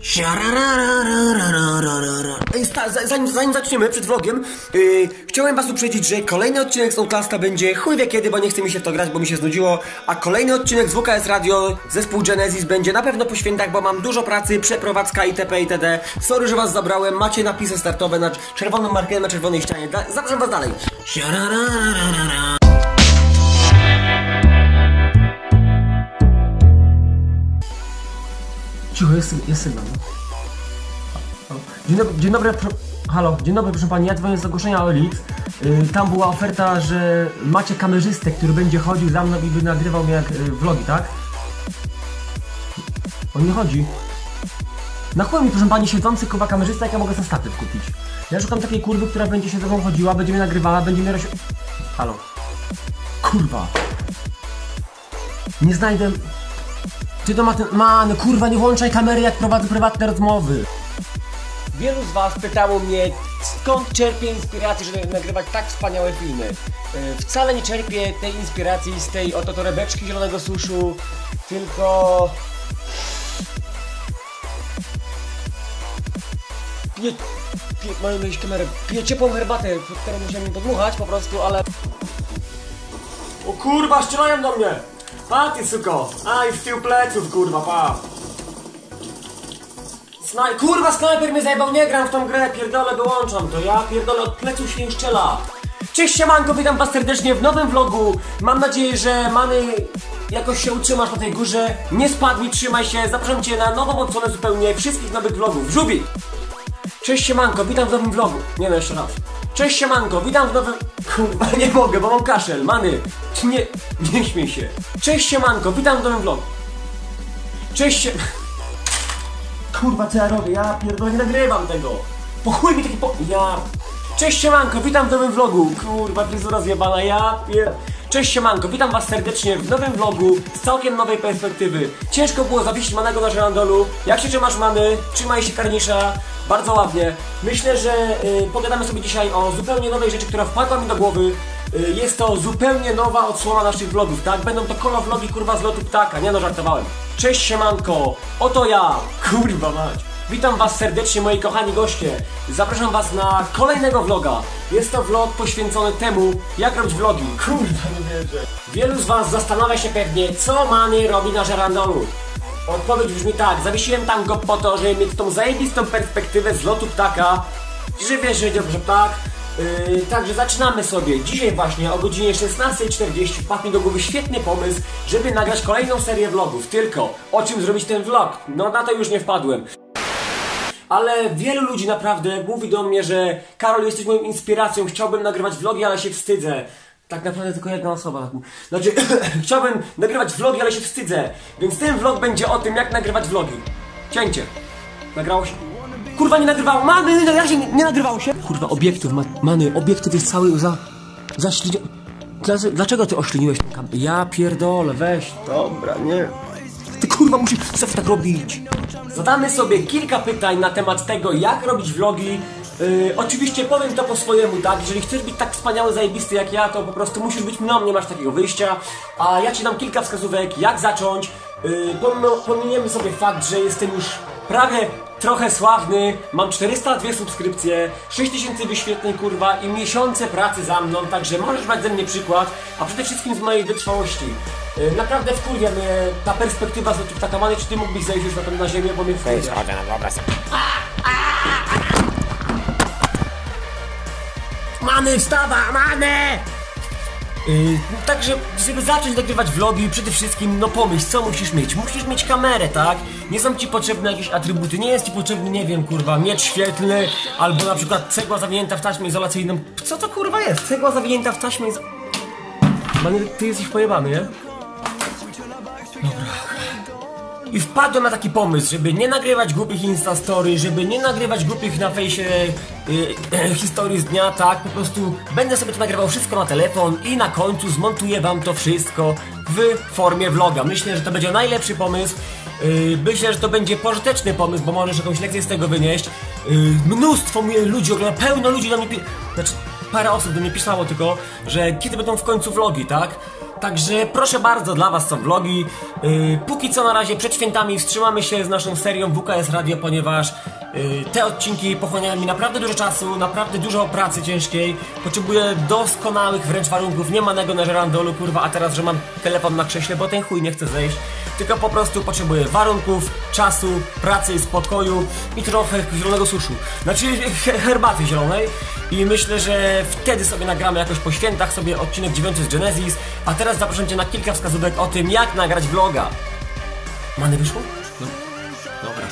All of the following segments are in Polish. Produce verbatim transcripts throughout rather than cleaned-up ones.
Ej, zanim, zanim zaczniemy przed vlogiem, yy, chciałem was uprzedzić, że kolejny odcinek z Outlasta będzie chuj wie kiedy, bo nie chce mi się w to grać, bo mi się znudziło. A kolejny odcinek z W K S Radio, zespół Genesis, będzie na pewno po świętach, bo mam dużo pracy, przeprowadzka itp. itd. Sorry, że was zabrałem, macie napisy startowe na czerwoną markę na czerwonej ścianie. Da zapraszam was dalej. Cicho, jest, jest sygnał. Dzień dobry, dzień dobry, pro... halo, dzień dobry proszę pani, ja dzwonię z ogłoszenia O L X. Yy, tam była oferta, że macie kamerzystę, który będzie chodził za mną i by nagrywał mnie jak yy, vlogi, tak? On nie chodzi. Na chuj mi proszę pani siedzący kurwa kamerzysta, jak ja mogę za statyw kupić? Ja szukam takiej kurwy, która będzie się ze mną chodziła, będzie mnie nagrywała, będzie mnie roś... Halo. Kurwa. Nie znajdę... Ty to ma ten... Man, kurwa, nie włączaj kamery, jak prowadzę prywatne rozmowy. Wielu z was pytało mnie, skąd czerpię inspirację, żeby nagrywać tak wspaniałe filmy. Yy, wcale nie czerpię tej inspiracji z tej oto torebeczki zielonego suszu, tylko... Piję... Piję... Mamy mieć kamerę. Piję ciepłą herbatę, którą musiałem podmuchać po prostu, ale... O kurwa, strzelają do mnie! Pa ty suko! Aj, w tył pleców kurwa, pa! Snaj... Kurwa, snajper mnie zajebał, nie gram w tą grę, pierdolę, wyłączam to, ja pierdolę, od pleców się nie strzela. Cześć siemanko, witam was serdecznie w nowym vlogu. Mam nadzieję, że Many jakoś się utrzymasz na tej górze. Nie spadnij, trzymaj się, zapraszam cię na nową odsłonę zupełnie wszystkich nowych vlogów. Żubik! Cześć siemanko, witam w nowym vlogu. Nie no, jeszcze raz. Cześć siemanko, witam w nowym... Kurwa, nie mogę, bo mam kaszel, Many. Nie, nie śmiej się. Cześć siemanko, witam w nowym vlogu. Cześć się... Kurwa, co ja robię? Ja pierdolę, nie nagrywam tego. Po chuj mi taki po... Ja... Cześć siemanko, witam w nowym vlogu. Kurwa, fryzura zjebana, ja pier... Cześć siemanko, witam was serdecznie w nowym vlogu z całkiem nowej perspektywy. Ciężko było zawiesić Manego na żerandolu. Jak się trzymasz, Many? Trzymaj się, karnisza. Bardzo ładnie. Myślę, że yy, pogadamy sobie dzisiaj o zupełnie nowej rzeczy, która wpadła mi do głowy. Yy, jest to zupełnie nowa odsłona naszych vlogów, tak? Będą to kolo vlogi, kurwa, z lotu ptaka. Nie no, żartowałem. Cześć siemanko, oto ja, kurwa mać. Witam was serdecznie, moi kochani goście. Zapraszam was na kolejnego vloga. Jest to vlog poświęcony temu, jak robić vlogi. Kurwa, nie wierzę. Wielu z was zastanawia się pewnie, co Many robi na żerandolu. Odpowiedź brzmi tak, zawiesiłem tam go po to, żeby mieć tą zajebistą perspektywę z lotu ptaka. Że wiesz, że dobrze tak. Yy, także zaczynamy sobie. Dzisiaj właśnie o godzinie szesnastej czterdzieści wpadł mi do głowy świetny pomysł, żeby nagrać kolejną serię vlogów. Tylko, o czym zrobić ten vlog? No na to już nie wpadłem. Ale wielu ludzi naprawdę mówi do mnie, że Karol, jesteś moją inspiracją, chciałbym nagrywać vlogi, ale się wstydzę. Tak naprawdę tylko jedna osoba. Znaczy, chciałbym nagrywać vlogi, ale się wstydzę. Więc ten vlog będzie o tym, jak nagrywać vlogi. Cięcie. Nagrało się? Kurwa, nie nagrywało. Many, na razie nie, nie nagrywało się. Kurwa, obiektyw, ma, Many, obiektyw jest cały za... zaślini... Dlaczego ty ośliniłeś ten kam... Ja pierdolę, weź. Dobra, nie. Ty kurwa musisz sobie tak robić. Zadamy sobie kilka pytań na temat tego, jak robić vlogi. Yy, oczywiście powiem to po swojemu, tak? Jeżeli chcesz być tak wspaniały, zajebisty jak ja, to po prostu musisz być mną, nie masz takiego wyjścia. A ja ci dam kilka wskazówek, jak zacząć. Yy, pominiemy sobie fakt, że jestem już prawie trochę sławny, mam czterysta dwie subskrypcje, sześć tysięcy wyświetleń, kurwa, i miesiące pracy za mną, także możesz brać ze mnie przykład, a przede wszystkim z mojej wytrwałości. Yy, naprawdę wkurwia mnie ta perspektywa z lotu ptaka. Many, czy ty mógłbyś zejść już na, na ziemię, bo mnie wkurwia. Schodzę na obraz. Many, wstawa, Many! Yy, także, żeby zacząć nagrywać vlogi, przede wszystkim, no pomyśl, co musisz mieć? Musisz mieć kamerę, tak? Nie są ci potrzebne jakieś atrybuty, nie jest ci potrzebny, nie wiem, kurwa, miecz świetlny, albo na przykład cegła zawinięta w taśmę izolacyjną. Co to kurwa jest? Cegła zawinięta w taśmę iz... Many, ty jesteś pojebany, nie? Dobra. I wpadłem na taki pomysł, żeby nie nagrywać głupich instastory, żeby nie nagrywać głupich na fejsie yy, yy, historii z dnia, tak? Po prostu będę sobie to nagrywał wszystko na telefon i na końcu zmontuję wam to wszystko w formie vloga. Myślę, że to będzie najlepszy pomysł. Yy, myślę, że to będzie pożyteczny pomysł, bo możesz jakąś lekcję z tego wynieść. Yy, mnóstwo ludzi ogląda, pełno ludzi do mnie pi... Znaczy, parę osób do mnie pisało tylko, że kiedy będą w końcu vlogi, tak? Także proszę bardzo, dla was są vlogi. Yy, póki co na razie przed świętami wstrzymamy się z naszą serią W K S Radio, ponieważ yy, te odcinki pochłaniają mi naprawdę dużo czasu, naprawdę dużo pracy ciężkiej. Potrzebuję doskonałych wręcz warunków, nie manego na żerandolu, kurwa, a teraz, że mam telefon na krześle, bo ten chuj nie chce zejść. Tylko po prostu potrzebuję warunków, czasu, pracy, spokoju i trochę zielonego suszu. Znaczy he herbaty zielonej. I myślę, że wtedy sobie nagramy jakoś po świętach sobie odcinek dziewiąty z Genesis. A teraz zapraszam cię na kilka wskazówek o tym, jak nagrać vloga. Many wyszło? No. Dobra,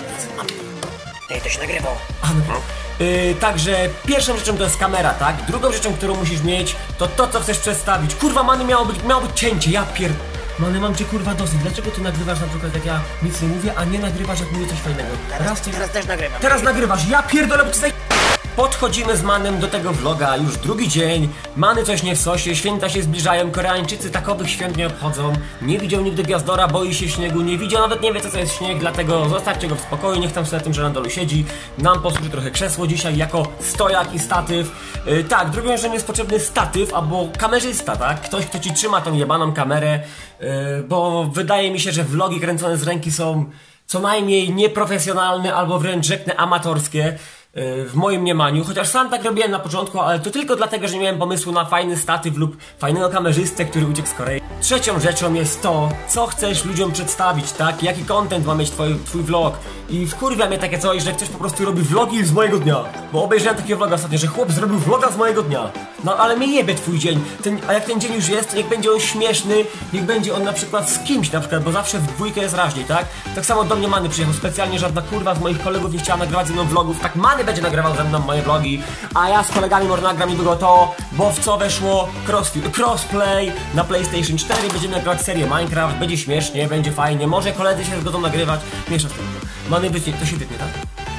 Ty, to się nagrywał. A, no. Yy, także pierwszą rzeczą to jest kamera, tak? Drugą rzeczą, którą musisz mieć, to to, co chcesz przedstawić. Kurwa, Many, miało być, miało być cięcie, ja pier... Many, mam cię kurwa dosyć. Dlaczego ty nagrywasz na przykład jak ja nic nie mówię, a nie nagrywasz jak mówię coś fajnego? Teraz, cię... teraz też nagrywam. Teraz nagrywasz, ja pierdolę, bo ci zaj... Podchodzimy z Manem do tego vloga, już drugi dzień. Many coś nie w sosie, święta się zbliżają. Koreańczycy takowych świąt nie obchodzą. Nie widział nigdy Gwiazdora, boi się śniegu. Nie widział, nawet nie wie, co to jest śnieg. Dlatego zostawcie go w spokoju, niech tam sobie na tym żerandolu siedzi. Nam posłuży trochę krzesło dzisiaj jako stojak i statyw. yy, Tak, drugą rzeczą jest potrzebny statyw albo kamerzysta, tak? Ktoś, kto ci trzyma tą jebaną kamerę, yy, bo wydaje mi się, że vlogi kręcone z ręki są co najmniej nieprofesjonalne albo wręcz rzeknę amatorskie. W moim mniemaniu, chociaż sam tak robiłem na początku, ale to tylko dlatego, że nie miałem pomysłu na fajny statyw lub fajnego kamerzystę, który uciekł z Korei. Trzecią rzeczą jest to, co chcesz ludziom przedstawić, tak? Jaki content ma mieć twój, twój vlog. I wkurwia mnie takie coś, że ktoś po prostu robi vlogi z mojego dnia. Bo obejrzałem takiego vloga ostatnio, że chłop zrobił vloga z mojego dnia. No ale mnie jebie twój dzień. Ten, a jak ten dzień już jest, to niech będzie on śmieszny, niech będzie on na przykład z kimś na przykład, bo zawsze w dwójkę jest raźniej, tak? Tak samo do mnie Many przyjechał specjalnie, żadna kurwa z moich kolegów nie chciała nagrywać ze mną vlogów. Tak Many będzie nagrywał ze mną moje vlogi, a ja z kolegami może nagram niedługo to, bo w co weszło cross, crossplay na PlayStation cztery, będziemy nagrywać serię Minecraft, będzie śmiesznie, będzie fajnie, może koledzy się zgodzą nagrywać, mniejsza z tym. Many wytnie, to się wytnie, tak?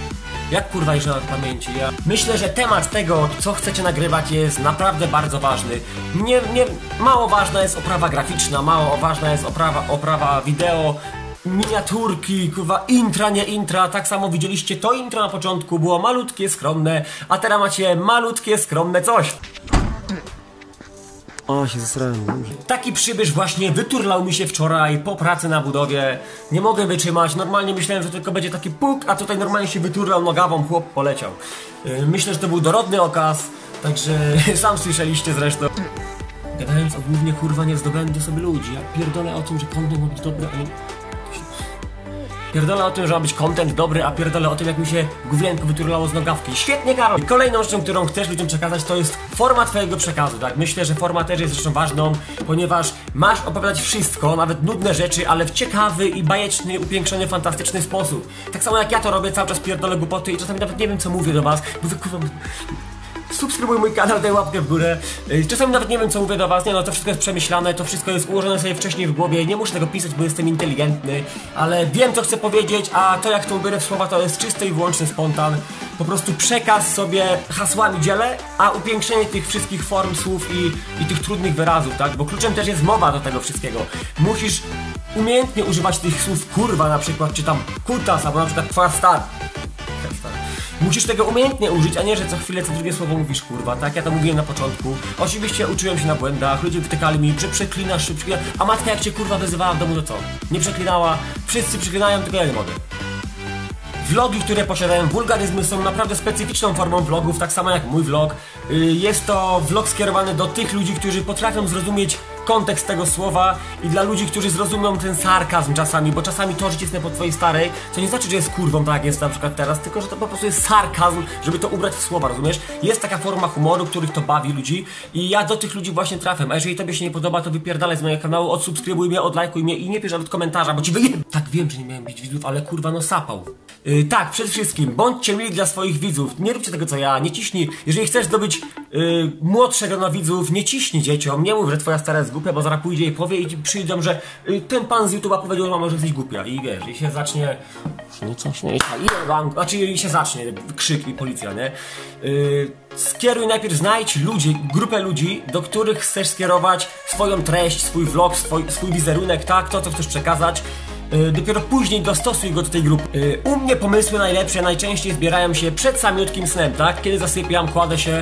Jak kurwa jeszcze na pamięci, ja... Myślę, że temat tego, co chcecie nagrywać, jest naprawdę bardzo ważny. Nie, nie, mało ważna jest oprawa graficzna, mało ważna jest oprawa, oprawa wideo, miniaturki, kurwa, intra, nie intra. Tak samo widzieliście, to intro na początku było malutkie, skromne, a teraz macie malutkie, skromne coś. O, się zesrałem. Taki przybysz właśnie wyturlał mi się wczoraj po pracy na budowie. Nie mogę wytrzymać. Normalnie myślałem, że tylko będzie taki puk, a tutaj normalnie się wyturlał nogawą, chłop poleciał. Yy, myślę, że to był dorodny okaz, także sam słyszeliście zresztą. Gadając o głównie, kurwa, nie zdobędę sobie ludzi. Ja pierdolę o tym, że content ma być dobry, a nie... Pierdolę o tym, że ma być content dobry, a pierdolę o tym, jak mi się główienko wyturlało z nogawki. Świetnie, Karol! I kolejną rzeczą, którą chcesz ludziom przekazać, to jest forma twojego przekazu, tak? Myślę, że forma też jest rzeczą ważną, ponieważ masz opowiadać wszystko, nawet nudne rzeczy, ale w ciekawy i bajeczny, upiększony, fantastyczny sposób. Tak samo jak ja to robię, cały czas pierdolę głupoty i czasami nawet nie wiem, co mówię do was, bo wy, kurwa... Subskrybuj mój kanał, daj łapkę w górę. Czasami nawet nie wiem, co mówię do was. Nie no, to wszystko jest przemyślane, to wszystko jest ułożone sobie wcześniej w głowie. Nie muszę tego pisać, bo jestem inteligentny, ale wiem, co chcę powiedzieć, a to, jak to ubierę w słowa, to jest czysty i wyłączny spontan. Po prostu przekaz sobie hasłami dzielę, a upiększenie tych wszystkich form, słów i, i tych trudnych wyrazów, tak? Bo kluczem też jest mowa do tego wszystkiego. Musisz umiejętnie używać tych słów kurwa na przykład, czy tam kutas, albo na przykład twoja stara. Musisz tego umiejętnie użyć, a nie, że co chwilę, co drugie słowo mówisz kurwa, tak? Ja to mówiłem na początku. Oczywiście uczyłem się na błędach, ludzie wytykali mi, że przeklinasz, że przeklinasz. A matka jak cię kurwa wyzywała w domu, to co? Nie przeklinała, wszyscy przeklinają, tylko ja nie mogę. Vlogi, które posiadają wulgaryzmy, są naprawdę specyficzną formą vlogów, tak samo jak mój vlog. Jest to vlog skierowany do tych ludzi, którzy potrafią zrozumieć kontekst tego słowa i dla ludzi, którzy zrozumią ten sarkazm czasami, bo czasami to, że cisnę po twojej starej, co nie znaczy, że jest kurwą, tak jak jest na przykład teraz, tylko że to po prostu jest sarkazm, żeby to ubrać w słowa, rozumiesz? Jest taka forma humoru, których to bawi ludzi i ja do tych ludzi właśnie trafiam, a jeżeli tobie się nie podoba, to wypierdalaj z mojego kanału, odsubskrybuj mnie, odlajkuj mnie i nie pisz nawet komentarza, bo ci wyjeb... Tak, wiem, że nie miałem bić widzów, ale kurwa no sapał. Yy, tak, przede wszystkim, bądźcie mili dla swoich widzów, nie róbcie tego co ja, nie ciśnij, jeżeli chcesz zdobyć yy, młodszego na widzów, nie ciśnij dzieciom, nie mów, że twoja stara jest głupia, bo zaraz pójdzie i powie i ci przyjdą, że yy, ten pan z YouTube'a powiedział, że mama, że jesteś głupia i wiesz, i się zacznie, no co śmieje się, i wam, znaczy i się zacznie krzyk i policja, nie? Yy, skieruj najpierw, znajdź ludzi, grupę ludzi, do których chcesz skierować swoją treść, swój vlog, swój, swój wizerunek, tak, to co chcesz przekazać. Dopiero później dostosuj go do tej grupy. U mnie pomysły najlepsze najczęściej zbierają się przed samiutkim snem, tak? Kiedy zasypiam, kładę się,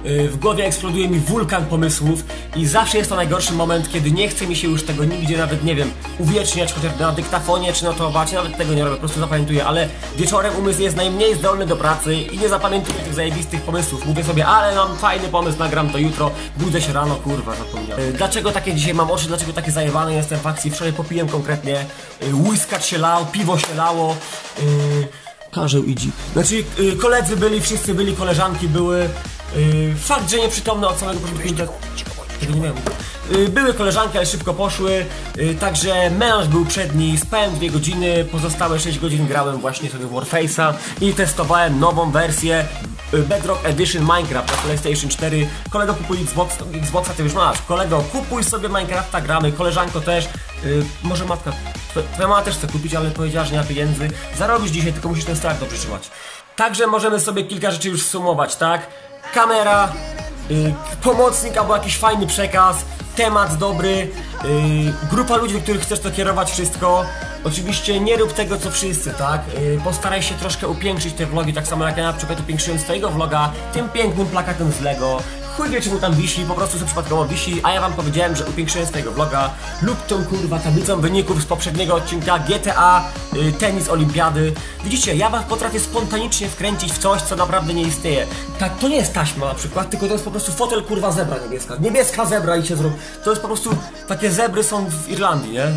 yy, w głowie eksploduje mi wulkan pomysłów i zawsze jest to najgorszy moment, kiedy nie chce mi się już tego nigdzie nawet, nie wiem, uwieczniać, chociaż na dyktafonie czy notować, nawet tego nie robię, po prostu zapamiętuję, ale wieczorem umysł jest najmniej zdolny do pracy i nie zapamiętuję tych zajebistych pomysłów. Mówię sobie, ale mam fajny pomysł, nagram to jutro, budzę się rano, kurwa, zapomniałem. Yy, dlaczego takie dzisiaj mam oczy, dlaczego takie zajebane jestem w akcji? Wczoraj popiłem konkretnie, yy, łyskacz się lał, piwo się lało, yy, Karzeł i dzik. Znaczy yy, koledzy byli, wszyscy byli, koleżanki były. Yy, fakt, że nieprzytomny od samego początku. Tego nie miałem. Yy, były koleżanki, ale szybko poszły. Yy, także melanż był przedni. Spałem dwie godziny, pozostałe sześć godzin grałem właśnie sobie w Warface'a i testowałem nową wersję Bedrock Edition Minecraft na PlayStation cztery. Kolego, kupuj Xbox, Xboxa, ty już masz. Kolego, kupuj sobie Minecrafta, gramy. Koleżanko też. Yy, może matka, twoja mama też chce kupić, ale powiedziała, że nie ma pieniędzy. Zarobisz dzisiaj, tylko musisz ten start dobrze trzymać. Także możemy sobie kilka rzeczy już sumować, tak? Kamera, yy, pomocnik albo jakiś fajny przekaz, temat dobry, yy, grupa ludzi, do których chcesz to kierować wszystko. Oczywiście nie rób tego co wszyscy, tak? Yy, postaraj się troszkę upiększyć te vlogi, tak samo jak ja na przykład upiększyłem swojego vloga tym pięknym plakatem z Lego. Chuj wie, czy mu tam wisi, po prostu sobie przypadkowo wisi, a ja wam powiedziałem, że upiększyłem swojego vloga lub tą kurwa tablicą wyników z poprzedniego odcinka G T A, y, tenis, olimpiady. Widzicie, ja was potrafię spontanicznie wkręcić w coś, co naprawdę nie istnieje. Tak, to nie jest taśma na przykład, tylko to jest po prostu fotel kurwa zebra niebieska. Niebieska zebra i się zrób. To jest po prostu, takie zebry są w Irlandii, nie?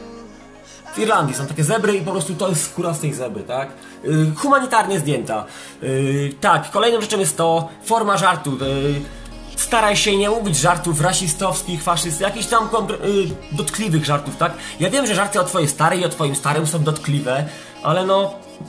W Irlandii są takie zebry i po prostu to jest skóra z tej zebry, tak? Yy, humanitarnie zdjęta. Yy, tak, kolejną rzeczą jest to forma żartu. Yy, Staraj się nie mówić żartów rasistowskich, faszystów, jakichś tam yy, dotkliwych żartów, tak? Ja wiem, że żarty o twojej starej i o twoim starym są dotkliwe, ale no...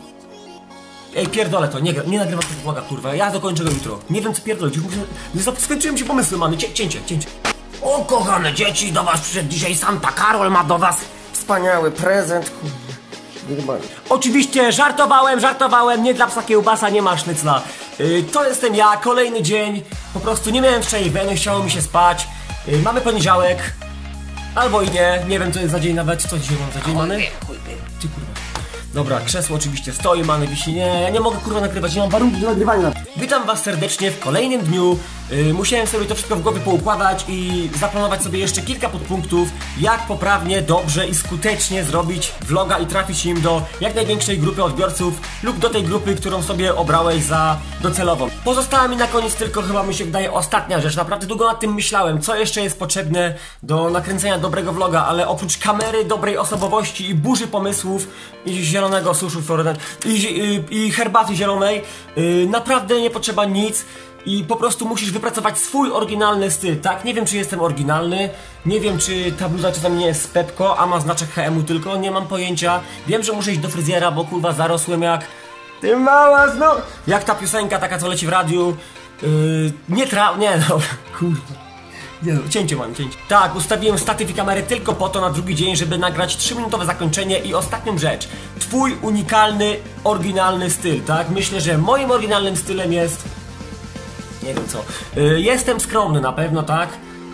Ej, pierdolę to, nie, nie nagrywam tego vloga, kurwa, ja dokończę go jutro. Nie wiem co pierdolić, muszę... Nie skończyłem się pomysły, mamy, Cię, cięcie, cięcie. O, kochane dzieci, do was przyszedł dzisiaj Santa Karol, ma do was wspaniały prezent, kurwa. Oczywiście żartowałem, żartowałem, nie dla psa kiełbasa, nie ma sznycla. Yy, to jestem ja, kolejny dzień. Po prostu nie miałem wczoraj weny, chciało mi się spać. Yy, mamy poniedziałek. Albo i nie, nie wiem co jest za dzień nawet. Co dzisiaj mam za dzień, Many? Ty kurwa. Dobra, krzesło oczywiście stoi, Many wisi. Nie, ja nie mogę kurwa nagrywać, nie mam warunków do nagrywania. Witam was serdecznie w kolejnym dniu. Yy, musiałem sobie to wszystko w głowie poukładać i zaplanować sobie jeszcze kilka podpunktów, jak poprawnie, dobrze i skutecznie zrobić vloga i trafić nim do jak największej grupy odbiorców lub do tej grupy, którą sobie obrałeś za docelową. Pozostała mi na koniec tylko, chyba mi się wydaje, ostatnia rzecz. Naprawdę długo nad tym myślałem, co jeszcze jest potrzebne do nakręcenia dobrego vloga, ale oprócz kamery, dobrej osobowości i burzy pomysłów i zielonego suszu Florida i, i, i herbaty zielonej, yy, naprawdę nie potrzeba nic. I po prostu musisz wypracować swój oryginalny styl, tak? Nie wiem, czy jestem oryginalny, nie wiem, czy ta bluza czasami nie jest z Pepko, a ma znaczek H M u tylko, nie mam pojęcia. Wiem, że muszę iść do fryzjera, bo kurwa zarosłem jak... Ty mała zno... Jak ta piosenka taka, co leci w radiu. Yy, nie tra... Nie, no, kurwa. Nie no, cięcie mam, cięcie. Tak, ustawiłem statyw i kamerę tylko po to na drugi dzień, żeby nagrać trzyminutowe zakończenie i ostatnią rzecz. Twój unikalny, oryginalny styl, tak? Myślę, że moim oryginalnym stylem jest... Nie wiem co. Yy, jestem skromny na pewno, tak?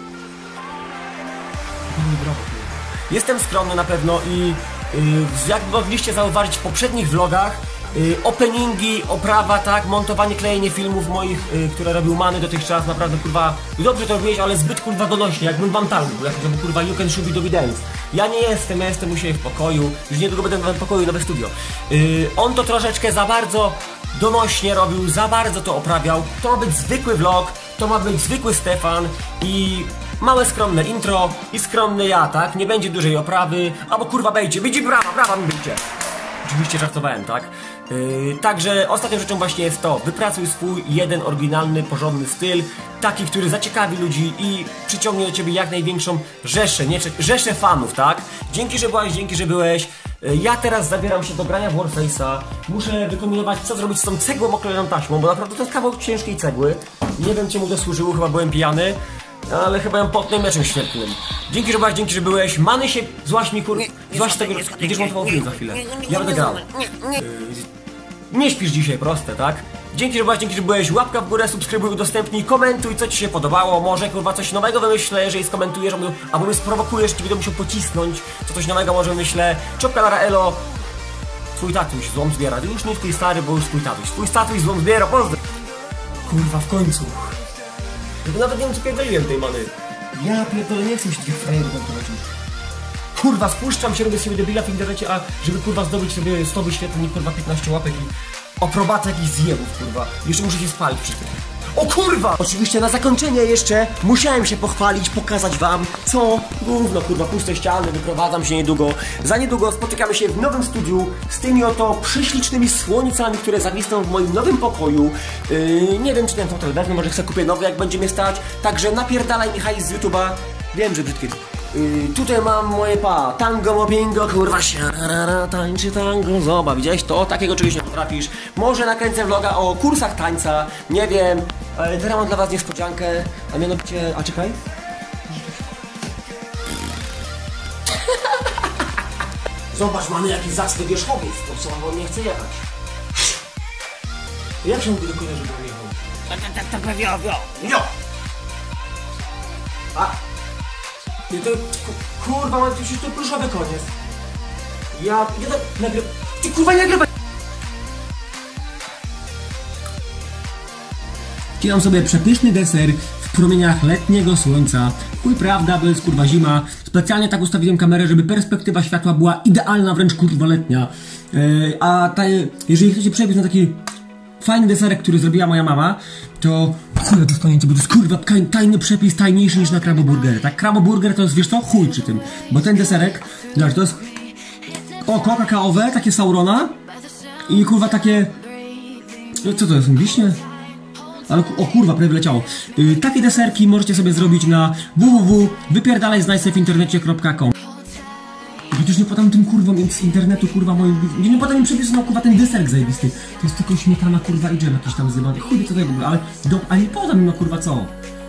Jestem skromny na pewno i yy, jak mogliście zauważyć w poprzednich vlogach, yy, openingi, oprawa, tak? Montowanie, klejenie filmów moich, yy, które robił Many dotychczas, naprawdę kurwa dobrze to robiłeś, ale zbyt kurwa donośnie, jakbym wam talny był, jak to był kurwa you can shoot do dance. Ja nie jestem, ja jestem u siebie w pokoju, już niedługo będę w pokoju, nowe studio. Yy, on to troszeczkę za bardzo donośnie robił, za bardzo to oprawiał. To ma być zwykły vlog, to ma być zwykły Stefan i małe skromne intro i skromny ja, tak? Nie będzie dużej oprawy, albo kurwa bejcie, widzi brawa, brawa mi bycie. Oczywiście żartowałem, tak? Yy, także ostatnią rzeczą właśnie jest to, wypracuj swój jeden oryginalny, porządny styl, taki, który zaciekawi ludzi i przyciągnie do ciebie jak największą rzeszę, nie, rzeszę fanów, tak? Dzięki, że byłaś, dzięki, że byłeś. Ja teraz zabieram się do grania w Warface'a. Muszę wykombinować, co zrobić z tą cegłą oklejoną taśmą, bo naprawdę to jest kawał ciężkiej cegły. Nie wiem, czemu to służyło, chyba byłem pijany, ale chyba ją potnę meczem świetnym. Dzięki, że byłaś, dzięki, że byłeś. Many się, złaś mi kur... Złaś tego... Będziesz montował film za chwilę. Ja będę grał. Nie śpisz dzisiaj, proste, tak? Dzięki, że byłaś, dzięki, że byłeś. Łapka w górę, subskrybuj, udostępnij, komentuj, co ci się podobało. Może kurwa coś nowego wymyślę, jeżeli skomentujesz, albo, albo mnie sprowokujesz, ci będę musiał pocisnąć, co coś nowego może wymyślę. Czopka Lara Elo. Twój tatuś złom zbiera. Już nie twój stary, bo już twój tatuś. Twój tatuś złom zbiera, pozdro. Kurwa, w końcu. Nawet nie wiem co pierdoliłem tej many. Ja pierdolę, nie chcę się takich frajerów prowadzić. Kurwa, spuszczam się, robię sobie debila w internecie, a żeby kurwa zdobyć sobie sto wyświetleń, kurwa piętnaście łapek i oprobacę jakichś zjebów, kurwa. Jeszcze muszę się spalić przy tym. O kurwa! Oczywiście na zakończenie jeszcze musiałem się pochwalić, pokazać wam, co gówno, kurwa, puste ściany, wyprowadzam się niedługo. Za niedługo spotykamy się w nowym studiu z tymi oto prześlicznymi słońcami, które zawisną w moim nowym pokoju. Yy, nie wiem, czy ten fotel wezmę, może chcę kupię nowy, jak będzie mnie stać. Także napierdalaj mi hajs z YouTube'a. Wiem, że brzydkie. Yy, tutaj mam moje pa, tango mobbingo, kurwa siara, tańczy tango, zobacz, widziałeś to? Takiego czegoś nie potrafisz. Może nakręcę vloga o kursach tańca, nie wiem, ale teraz mam dla was niespodziankę, a mianowicie, a czekaj. Zobacz, mamy jakiś zacny wierzchowiec, to co, on nie chce jechać. Jak się mówi do konia, żeby on jechał? Tak, tak, tak, tak, pewnie, jo. Jo! A... Nie, to... Kurwa, mam przecież to pluszowy koniec. Ja... Ja to... Nagry... Ty kurwa nie nagrywaj! Wcinam sobie przepyszny deser w promieniach letniego słońca. Chuj prawda, bo jest kurwa zima. Specjalnie tak ustawiłem kamerę, żeby perspektywa światła była idealna, wręcz kurwa letnia. Yy, a ta, jeżeli chcecie przebiec na taki fajny deserek, który zrobiła moja mama, to chuj dostaniecie, bo to jest kurwa tajny przepis, tajniejszy niż na Kraboburger. Tak, Kraboburger to jest, wiesz co, chuj przy tym. Bo ten deserek, zobacz, to jest oko kakaowe, takie Saurona i kurwa takie... Co to jest, wiśnie? Ale o kurwa, prawie wyleciało. Yy, takie deserki możecie sobie zrobić na w w w kropka wypierdalaj znaj w internecie kropka com. Przecież nie podam tym kurwom z internetu, kurwa moim... Nie, nie podam im przepisu na kurwa ten deserek zajebisty. To jest tylko śmietana kurwa i dżem jakiś tam zjebany. Chuj wie co to w ogóle, ale, do, ale nie podam im no kurwa co.